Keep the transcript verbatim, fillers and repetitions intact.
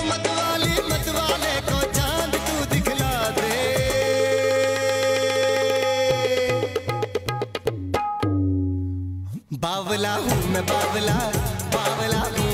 मतवाली मतवाले को चांद तू दिखला दे। बावला हूँ मैं बावला, बावला हूँ